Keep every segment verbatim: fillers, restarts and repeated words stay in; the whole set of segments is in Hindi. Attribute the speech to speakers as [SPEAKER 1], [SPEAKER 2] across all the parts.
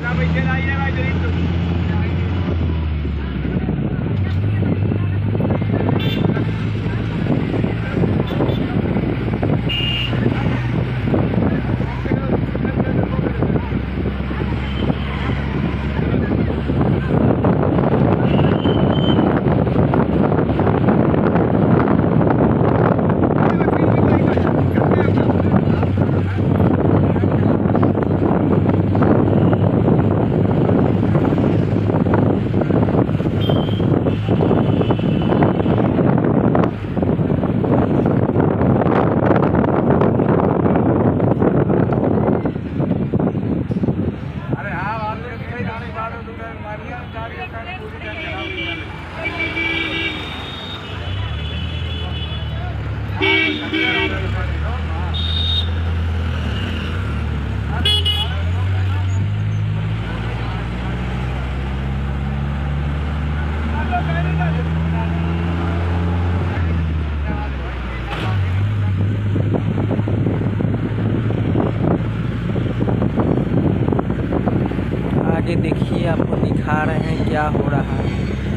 [SPEAKER 1] आगे देखिए, आपको दिखा रहे हैं क्या हो रहा है।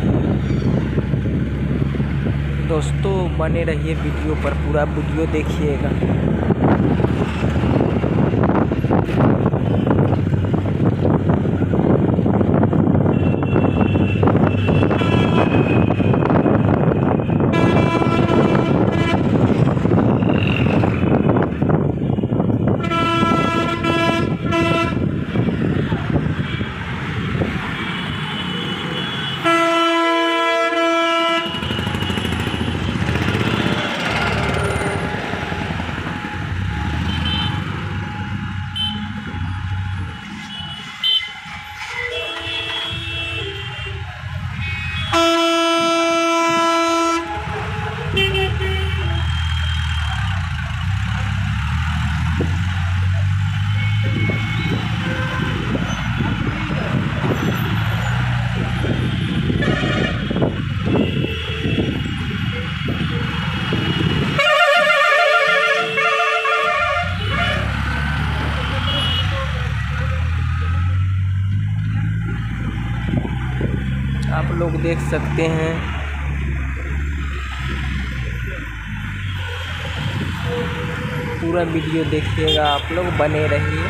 [SPEAKER 1] दोस्तों बने रहिए वीडियो पर, पूरा वीडियो देखिएगा। आप लोग देख सकते हैं, पूरा वीडियो देखिएगा, आप लोग बने रहिए।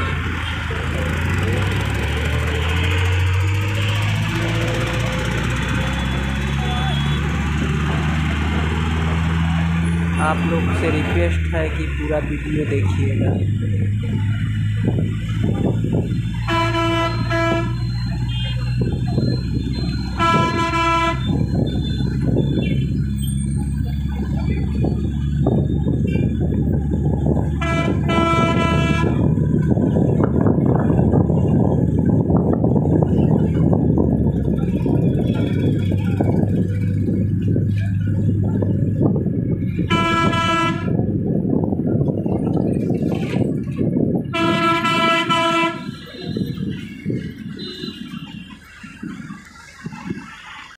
[SPEAKER 1] आप लोग से रिक्वेस्ट है कि पूरा वीडियो देखिएगा।